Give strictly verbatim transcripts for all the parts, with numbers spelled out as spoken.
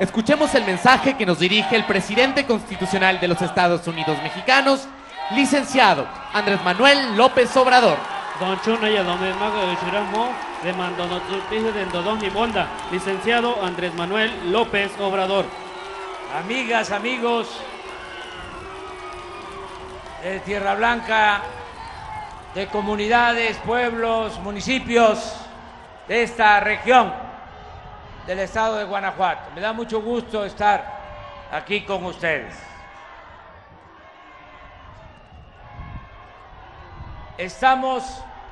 Escuchemos el mensaje que nos dirige el presidente constitucional de los Estados Unidos mexicanos, licenciado Andrés Manuel López Obrador. Licenciado Andrés Manuel López Obrador. Amigas, amigos de Tierra Blanca, de comunidades, pueblos, municipios de esta región del estado de Guanajuato. Me da mucho gusto estar aquí con ustedes. Estamos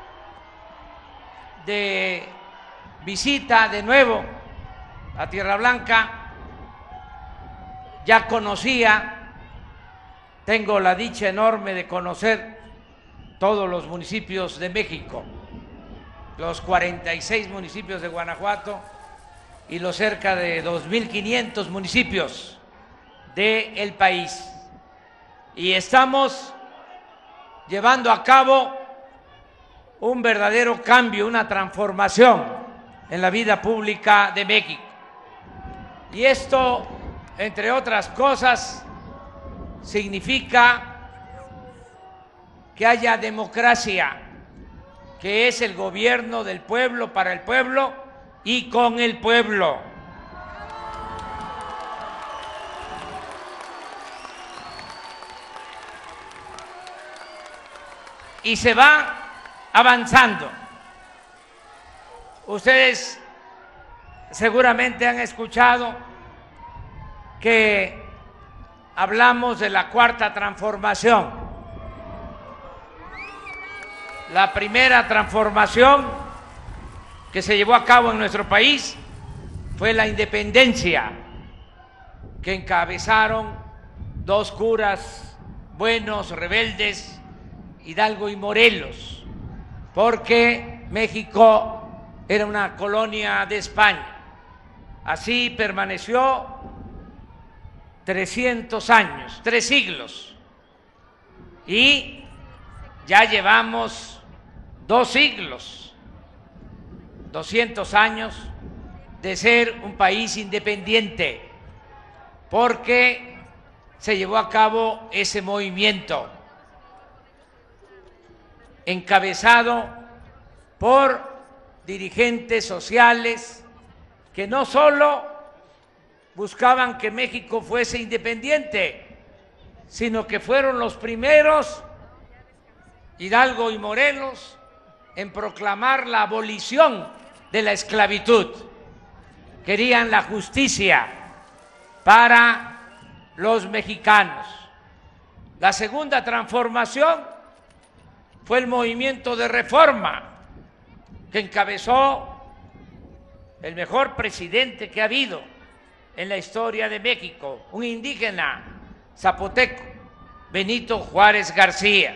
de visita de nuevo a Tierra Blanca. Ya conocía, tengo la dicha enorme de conocer todos los municipios de México, los cuarenta y seis municipios de Guanajuato y los cerca de dos mil quinientos municipios del país. Y estamos llevando a cabo un verdadero cambio, una transformación en la vida pública de México. Y esto, entre otras cosas, significa que haya democracia, que es el gobierno del pueblo, para el pueblo y con el pueblo. Y se va avanzando. Ustedes seguramente han escuchado que hablamos de la cuarta transformación. La primera transformación que se llevó a cabo en nuestro país fue la independencia, que encabezaron dos curas buenos, rebeldes, Hidalgo y Morelos, porque México era una colonia de España. Así permaneció trescientos años, tres siglos, y ya llevamos dos siglos, doscientos años de ser un país independiente, porque se llevó a cabo ese movimiento encabezado por dirigentes sociales que no solo buscaban que México fuese independiente, sino que fueron los primeros, Hidalgo y Morelos, en proclamar la abolición de la esclavitud. Querían la justicia para los mexicanos. La segunda transformación fue el movimiento de reforma que encabezó el mejor presidente que ha habido en la historia de México, un indígena zapoteco, Benito Juárez García.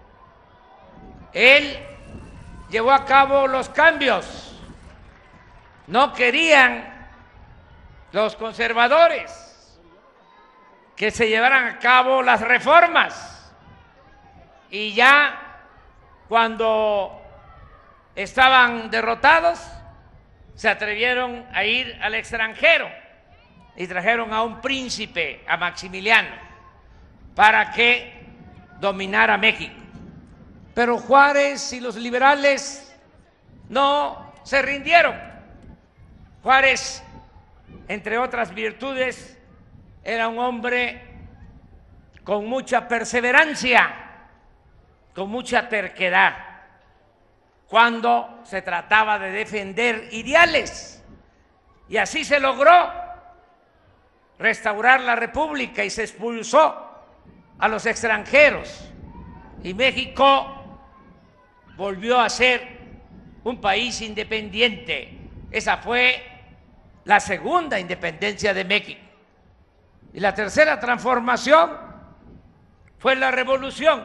Él llevó a cabo los cambios. No querían los conservadores que se llevaran a cabo las reformas. Y ya cuando estaban derrotados, se atrevieron a ir al extranjero y trajeron a un príncipe, a Maximiliano, para que dominara México. Pero Juárez y los liberales no se rindieron. Juárez, entre otras virtudes, era un hombre con mucha perseverancia, con mucha terquedad, cuando se trataba de defender ideales. Y así se logró restaurar la República y se expulsó a los extranjeros. Y México volvió a ser un país independiente. Esa fue la segunda independencia de México. Y la tercera transformación fue la revolución,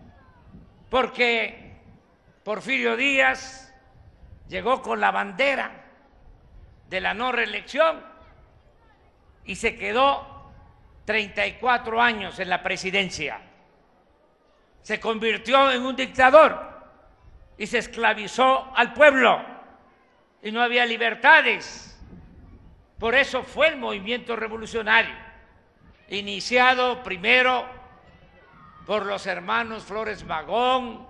porque Porfirio Díaz llegó con la bandera de la no reelección y se quedó treinta y cuatro años en la presidencia. Se convirtió en un dictador y se esclavizó al pueblo y no había libertades. Por eso fue el movimiento revolucionario, iniciado primero por los hermanos Flores Magón,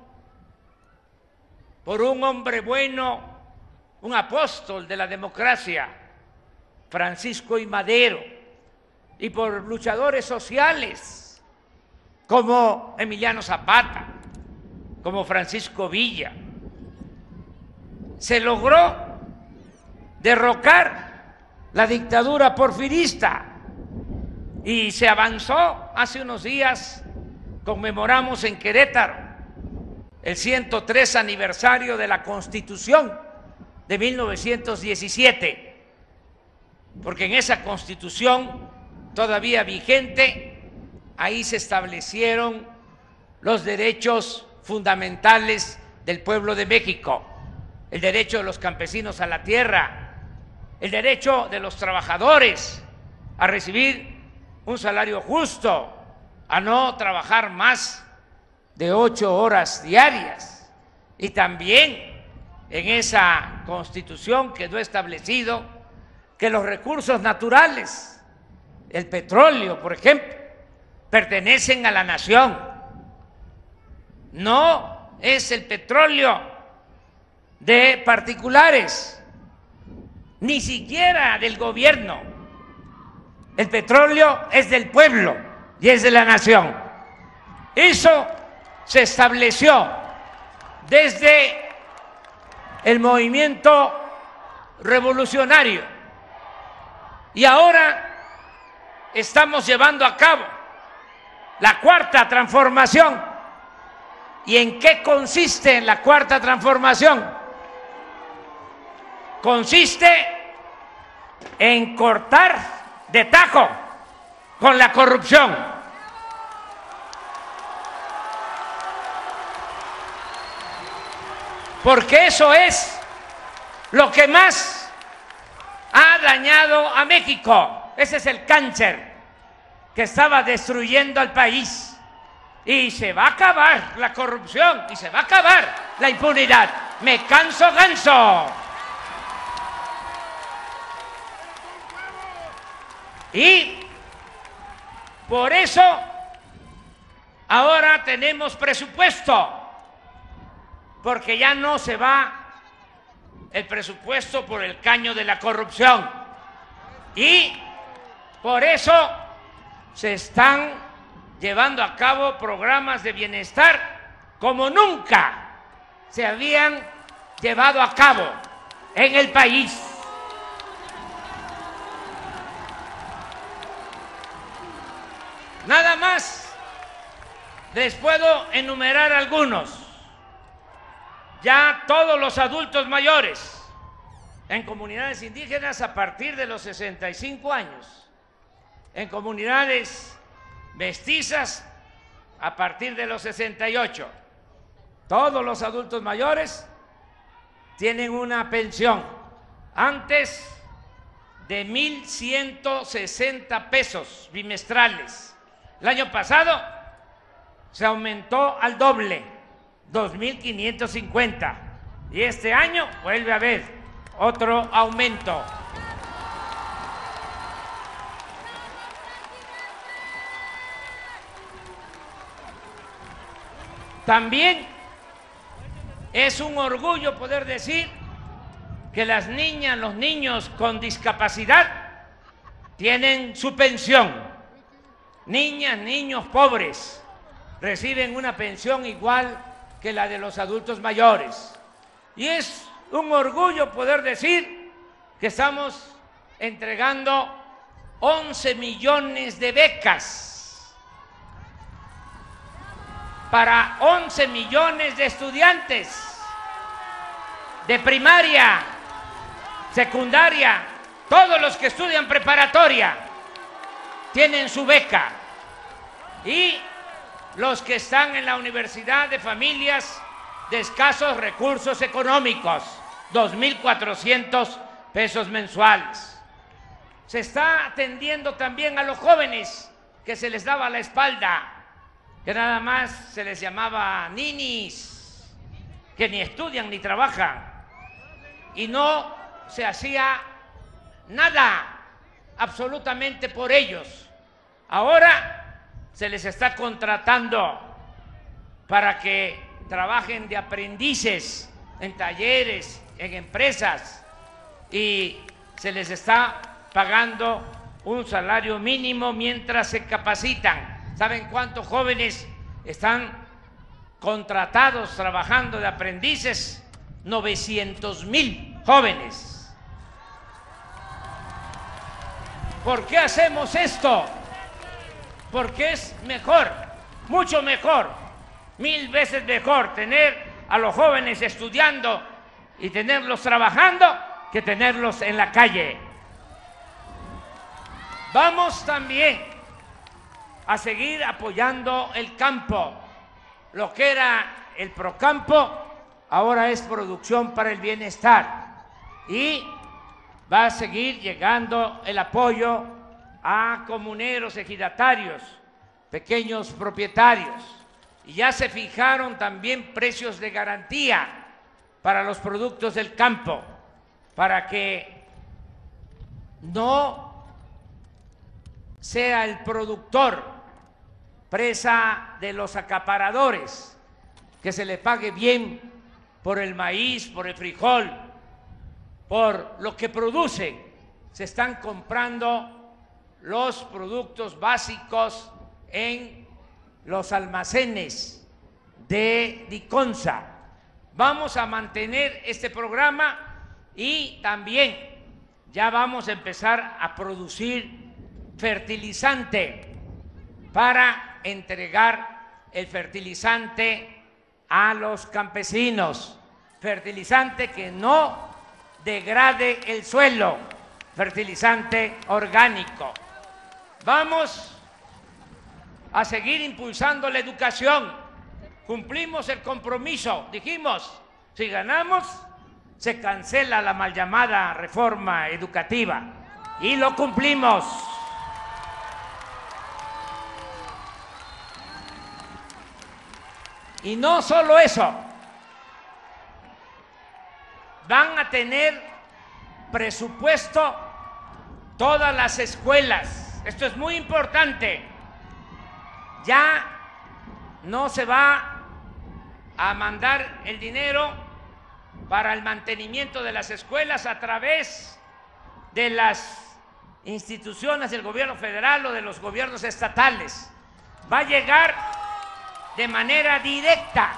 por un hombre bueno, un apóstol de la democracia, Francisco I. Madero, y por luchadores sociales como Emiliano Zapata, como Francisco Villa. Se logró derrocar la dictadura porfirista y se avanzó. Hace unos días conmemoramos en Querétaro el ciento tres aniversario de la Constitución de mil novecientos diecisiete, porque en esa Constitución todavía vigente, ahí se establecieron los derechos fundamentales del pueblo de México, el derecho de los campesinos a la tierra, el derecho de los trabajadores a recibir un salario justo, a no trabajar más de ocho horas diarias. Y también en esa Constitución quedó establecido que los recursos naturales, el petróleo, por ejemplo, pertenecen a la nación. No es el petróleo de particulares, ni siquiera del gobierno. El petróleo es del pueblo y es de la nación. Eso se estableció desde el movimiento revolucionario y ahora estamos llevando a cabo la cuarta transformación. ¿Y en qué consiste la cuarta transformación? Consiste en cortar de tajo con la corrupción. Porque eso es lo que más ha dañado a México. Ese es el cáncer que estaba destruyendo al país. Y se va a acabar la corrupción y se va a acabar la impunidad. Me canso ganso. Y por eso ahora tenemos presupuesto, porque ya no se va el presupuesto por el caño de la corrupción. Y por eso se están llevando a cabo programas de bienestar como nunca se habían llevado a cabo en el país. Nada más les puedo enumerar algunos. Ya todos los adultos mayores en comunidades indígenas a partir de los sesenta y cinco años, en comunidades mestizas a partir de los sesenta y ocho. Todos los adultos mayores tienen una pensión antes de mil ciento sesenta pesos bimestrales. El año pasado se aumentó al doble, dos mil quinientos cincuenta, y este año vuelve a haber otro aumento. También es un orgullo poder decir que las niñas, los niños con discapacidad tienen su pensión. Niñas, niños pobres reciben una pensión igual que la de los adultos mayores. Y es un orgullo poder decir que estamos entregando once millones de becas para once millones de estudiantes de primaria, secundaria, todos los que estudian preparatoria tienen su beca, y los que están en la universidad de familias de escasos recursos económicos, dos mil cuatrocientos pesos mensuales. Se está atendiendo también a los jóvenes que se les daba la espalda, que nada más se les llamaba ninis, que ni estudian ni trabajan, y no se hacía nada absolutamente por ellos. Ahora se les está contratando para que trabajen de aprendices en talleres, en empresas, y se les está pagando un salario mínimo mientras se capacitan. ¿Saben cuántos jóvenes están contratados trabajando de aprendices? novecientos mil jóvenes. ¿Por qué hacemos esto? Porque es mejor, mucho mejor, mil veces mejor tener a los jóvenes estudiando y tenerlos trabajando que tenerlos en la calle. Vamos también a seguir apoyando el campo. Lo que era el Procampo ahora es Producción para el Bienestar, y va a seguir llegando el apoyo a comuneros, ejidatarios, pequeños propietarios, y ya se fijaron también precios de garantía para los productos del campo, para que no sea el productor presa de los acaparadores, que se le pague bien por el maíz, por el frijol, por lo que producen. Se están comprando los productos básicos en los almacenes de Diconsa. Vamos a mantener este programa y también ya vamos a empezar a producir fertilizante para entregar el fertilizante a los campesinos, fertilizante que no degrade el suelo, fertilizante orgánico. Vamos a seguir impulsando la educación. Cumplimos el compromiso, dijimos, si ganamos, se cancela la mal llamada reforma educativa, y lo cumplimos. Y no solo eso, van a tener presupuesto todas las escuelas. Esto es muy importante. Ya no se va a mandar el dinero para el mantenimiento de las escuelas a través de las instituciones del gobierno federal o de los gobiernos estatales. Va a llegar de manera directa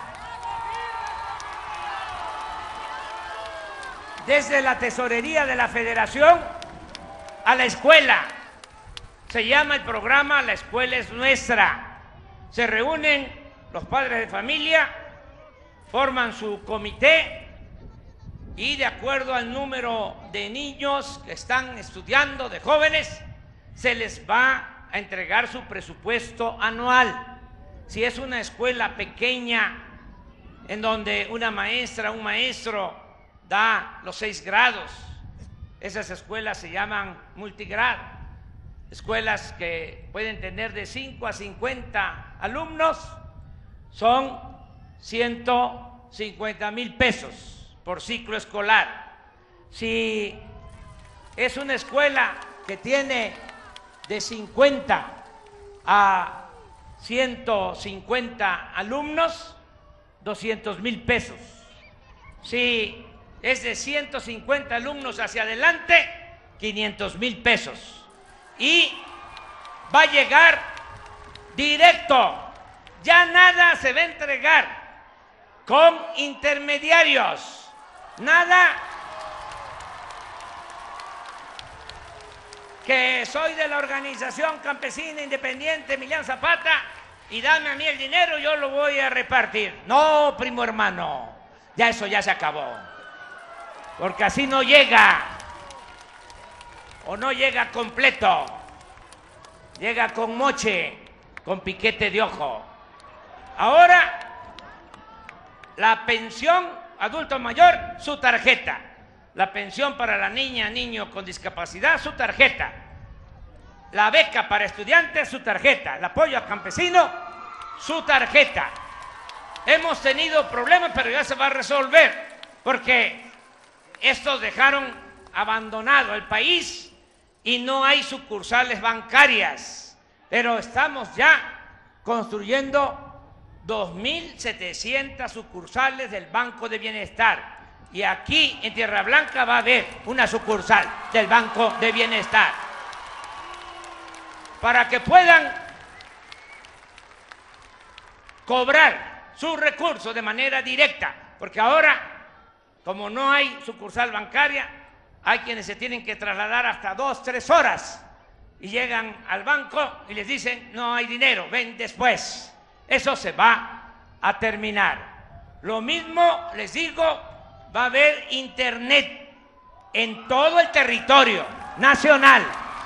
desde la tesorería de la Federación a la escuela. Se llama el programa La Escuela es Nuestra. Se reúnen los padres de familia, forman su comité y de acuerdo al número de niños que están estudiando, de jóvenes, se les va a entregar su presupuesto anual. Si es una escuela pequeña en donde una maestra, un maestro da los seis grados, esas escuelas se llaman multigrado, escuelas que pueden tener de cinco a cincuenta alumnos, son ciento cincuenta mil pesos por ciclo escolar. Si es una escuela que tiene de cincuenta a ciento cincuenta alumnos, doscientos mil pesos. Si es de ciento cincuenta alumnos hacia adelante, quinientos mil pesos. Y va a llegar directo, ya nada se va a entregar con intermediarios, nada que soy de la organización campesina independiente Emiliano Zapata y dame a mí el dinero, yo lo voy a repartir. No, primo hermano, ya eso ya se acabó, porque así no llega, o no llega completo, llega con moche, con piquete de ojo. Ahora, la pensión adulto mayor, su tarjeta. La pensión para la niña, niño con discapacidad, su tarjeta. La beca para estudiantes, su tarjeta. El apoyo al campesino, su tarjeta. Hemos tenido problemas, pero ya se va a resolver, porque estos dejaron abandonado el país y no hay sucursales bancarias, pero estamos ya construyendo dos mil setecientas sucursales del Banco de Bienestar. Y aquí en Tierra Blanca va a haber una sucursal del Banco de Bienestar para que puedan cobrar sus recursos de manera directa, porque ahora, como no hay sucursal bancaria, hay quienes se tienen que trasladar hasta dos, tres horas y llegan al banco y les dicen no hay dinero, ven después. Eso se va a terminar. Lo mismo les digo, va a haber internet en todo el territorio nacional.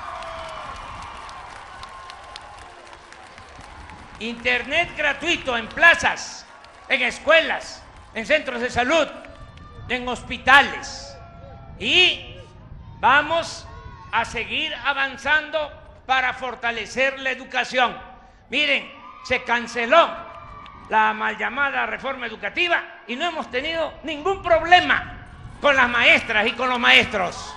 Internet gratuito en plazas, en escuelas, en centros de salud, en hospitales. Y vamos a seguir avanzando para fortalecer la educación. Miren, se canceló la mal llamada reforma educativa y no hemos tenido ningún problema con las maestras y con los maestros.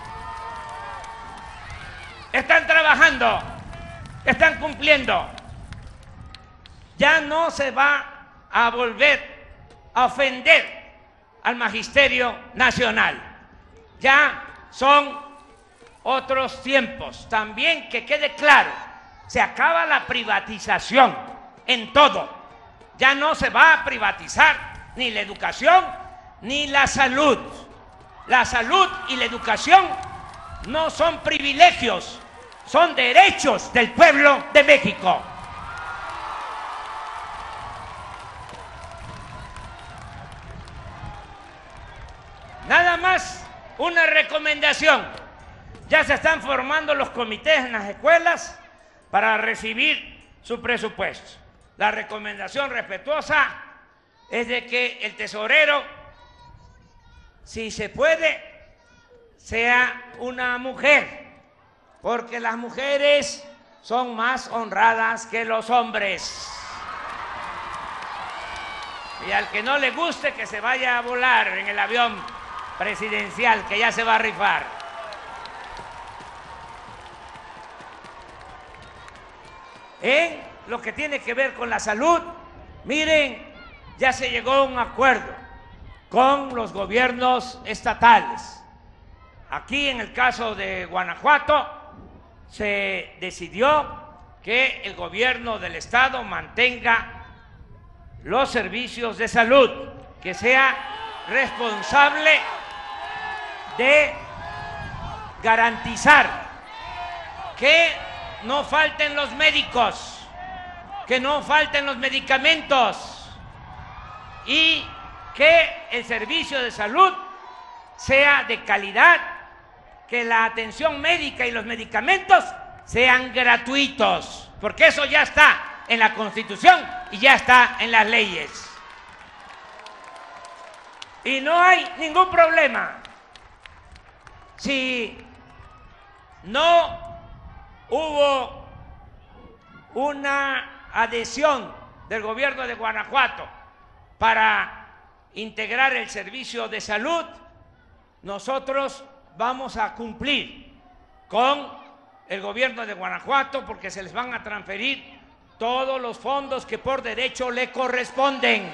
Están trabajando, están cumpliendo. Ya no se va a volver a ofender al Magisterio Nacional. Ya son otros tiempos. También que quede claro, se acaba la privatización en todo. Ya no se va a privatizar ni la educación ni la salud. La salud y la educación no son privilegios, son derechos del pueblo de México. Nada más una recomendación. Ya se están formando los comités en las escuelas para recibir su presupuesto. La recomendación respetuosa es de que el tesorero, si se puede, sea una mujer, porque las mujeres son más honradas que los hombres. Y al que no le guste, que se vaya a volar en el avión presidencial, que ya se va a rifar. En lo que tiene que ver con la salud, miren, ya se llegó a un acuerdo con los gobiernos estatales. Aquí en el caso de Guanajuato se decidió que el gobierno del estado mantenga los servicios de salud, que sea responsable de garantizar que no falten los médicos, que no falten los medicamentos y que el servicio de salud sea de calidad, que la atención médica y los medicamentos sean gratuitos, porque eso ya está en la Constitución y ya está en las leyes. Y no hay ningún problema. Si no hubo una adhesión del gobierno de Guanajuato para integrar el servicio de salud, nosotros vamos a cumplir con el gobierno de Guanajuato porque se les van a transferir todos los fondos que por derecho le corresponden.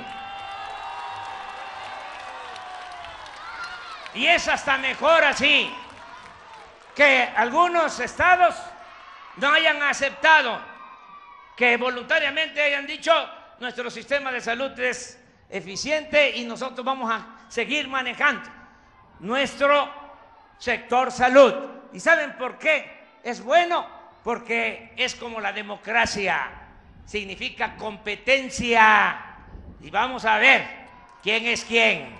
Y es hasta mejor así, que algunos estados no hayan aceptado, que voluntariamente hayan dicho nuestro sistema de salud es eficiente y nosotros vamos a seguir manejando nuestro sector salud. ¿Y saben por qué es bueno? Porque es como la democracia, significa competencia y vamos a ver quién es quién.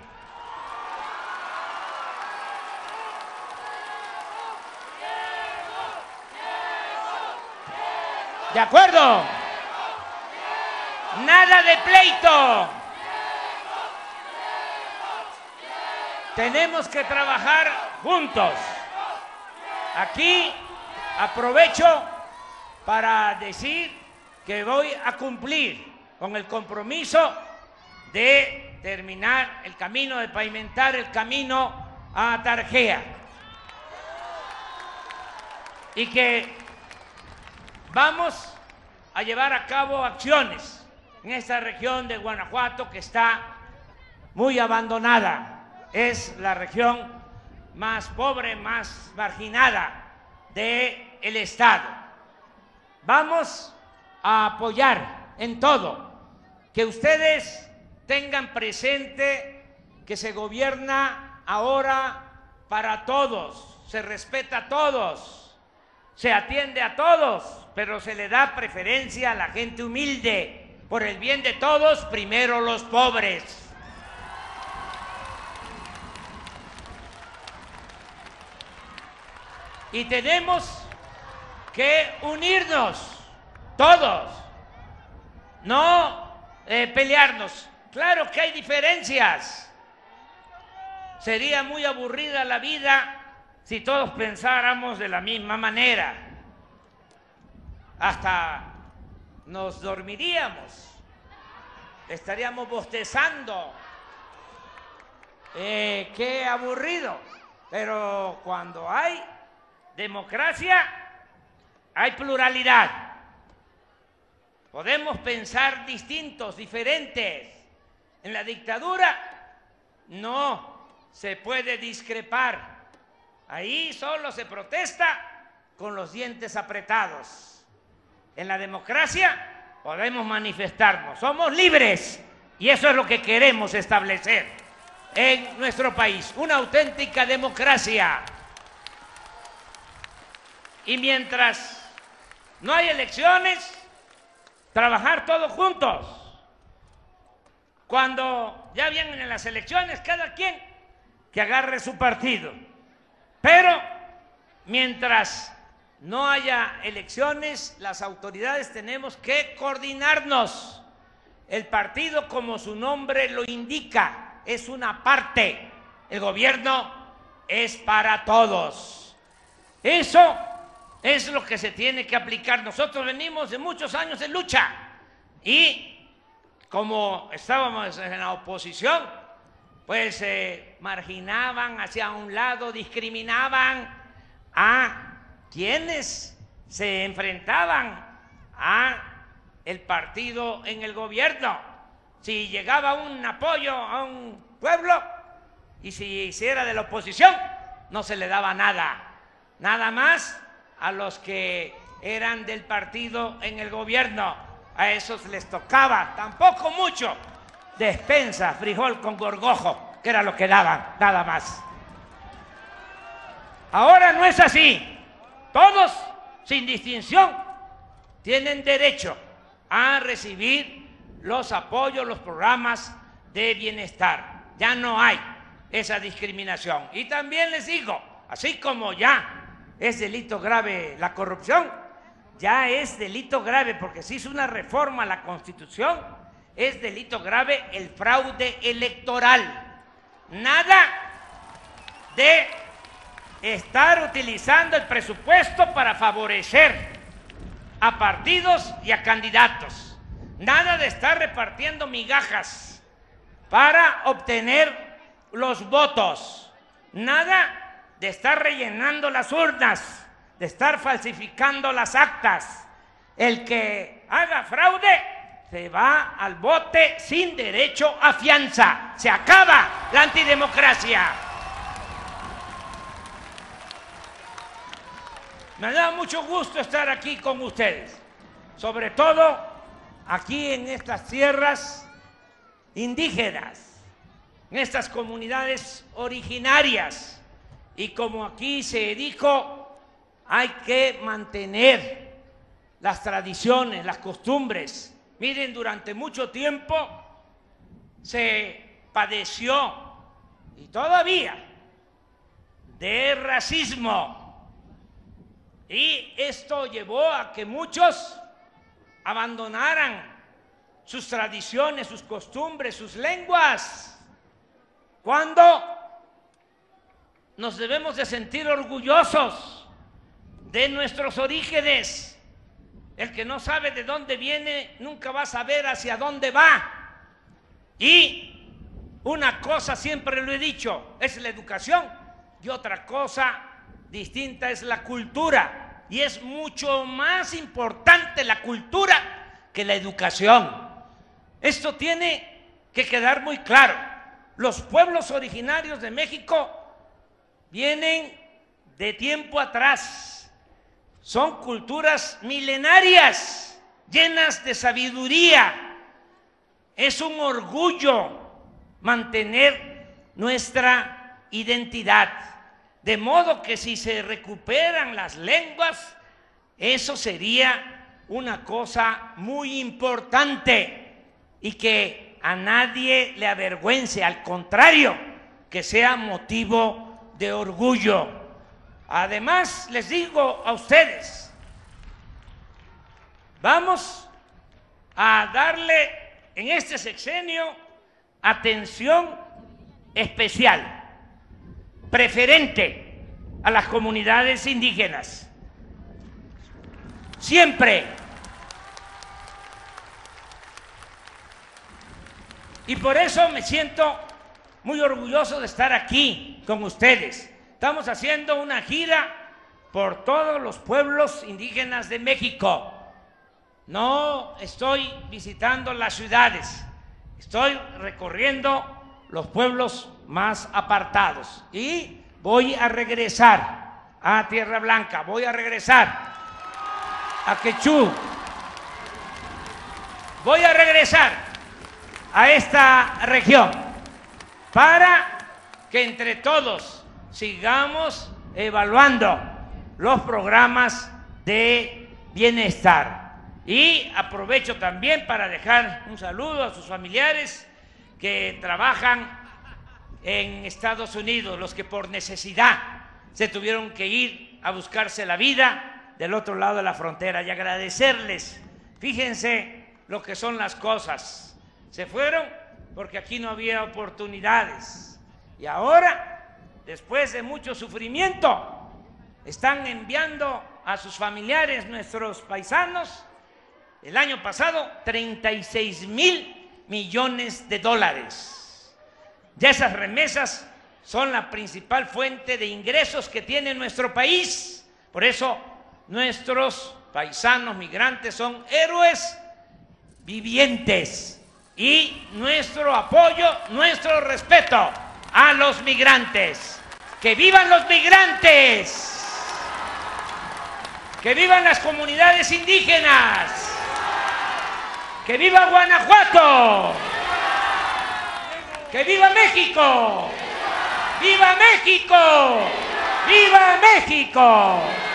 ¿De acuerdo? Nada de pleito. Tenemos que trabajar juntos. Aquí aprovecho para decir que voy a cumplir con el compromiso de terminar el camino, de pavimentar el camino a Tarjea. y que vamos a llevar a cabo acciones en esta región de Guanajuato que está muy abandonada. Es la región más pobre, más marginada del estado. Vamos a apoyar en todo, que ustedes tengan presente que se gobierna ahora para todos, se respeta a todos, se atiende a todos, pero se le da preferencia a la gente humilde. Por el bien de todos, primero los pobres. Y tenemos que unirnos todos, no eh, pelearnos. Claro que hay diferencias. Sería muy aburrida la vida si todos pensáramos de la misma manera. Hasta nos dormiríamos, estaríamos bostezando. Eh, qué aburrido. Pero cuando hay democracia, hay pluralidad. Podemos pensar distintos, diferentes. En la dictadura no se puede discrepar. Ahí solo se protesta con los dientes apretados. En la democracia podemos manifestarnos, somos libres y eso es lo que queremos establecer en nuestro país, una auténtica democracia. Y mientras no hay elecciones, trabajar todos juntos. Cuando ya vienen las elecciones, cada quien que agarre su partido. Pero mientras no haya elecciones, las autoridades tenemos que coordinarnos. El partido, como su nombre lo indica, es una parte. El gobierno es para todos. Eso es lo que se tiene que aplicar. Nosotros venimos de muchos años de lucha y como estábamos en la oposición, pues eh, marginaban hacia un lado, discriminaban a quienes se enfrentaban a el partido en el gobierno. Si llegaba un apoyo a un pueblo y si hiciera de la oposición, no se le daba nada, nada más a los que eran del partido en el gobierno. A esos les tocaba, tampoco mucho, despensa, frijol con gorgojo, que era lo que daban, nada más. Ahora no es así. Todos, sin distinción, tienen derecho a recibir los apoyos, los programas de bienestar. Ya no hay esa discriminación. Y también les digo, así como ya es delito grave la corrupción, ya es delito grave, porque se hizo una reforma a la Constitución, es delito grave el fraude electoral. Nada de estar utilizando el presupuesto para favorecer a partidos y a candidatos. Nada de estar repartiendo migajas para obtener los votos. Nada de estar rellenando las urnas, de estar falsificando las actas. El que haga fraude se va al bote sin derecho a fianza. Se acaba la antidemocracia. Me da mucho gusto estar aquí con ustedes, sobre todo aquí en estas tierras indígenas, en estas comunidades originarias. Y como aquí se dijo, hay que mantener las tradiciones, las costumbres. Miren, durante mucho tiempo se padeció, y todavía, de racismo. Y esto llevó a que muchos abandonaran sus tradiciones, sus costumbres, sus lenguas, cuando nos debemos de sentir orgullosos de nuestros orígenes. El que no sabe de dónde viene nunca va a saber hacia dónde va. Y una cosa, siempre lo he dicho, es la educación, y otra cosa distinta es la cultura. y es mucho más importante la cultura que la educación. Esto tiene que quedar muy claro. Los pueblos originarios de México vienen de tiempo atrás, son culturas milenarias, llenas de sabiduría. Es un orgullo mantener nuestra identidad, de modo que si se recuperan las lenguas, eso sería una cosa muy importante y que a nadie le avergüence, al contrario, que sea motivo de orgullo. Además, les digo a ustedes, vamos a darle en este sexenio atención especial, preferente a las comunidades indígenas. Siempre. Y por eso me siento muy orgulloso de estar aquí con ustedes. Estamos haciendo una gira por todos los pueblos indígenas de México. No estoy visitando las ciudades, estoy recorriendo los pueblos más apartados y voy a regresar a Tierra Blanca, voy a regresar a Quechú, voy a regresar a esta región para que entre todos sigamos evaluando los programas de bienestar. Y aprovecho también para dejar un saludo a sus familiares que trabajan en Estados Unidos, los que por necesidad se tuvieron que ir a buscarse la vida del otro lado de la frontera, y agradecerles. Fíjense lo que son las cosas. Se fueron porque aquí no había oportunidades, y ahora, después de mucho sufrimiento, están enviando a sus familiares, nuestros paisanos, el año pasado, treinta y seis mil millones de dólares. Ya esas remesas son la principal fuente de ingresos que tiene nuestro país. Por eso, nuestros paisanos migrantes son héroes vivientes. Y nuestro apoyo, nuestro respeto a los migrantes. ¡Que vivan los migrantes! ¡Que vivan las comunidades indígenas! ¡Que viva Guanajuato! ¡Que viva México! ¡Viva México! ¡Viva México!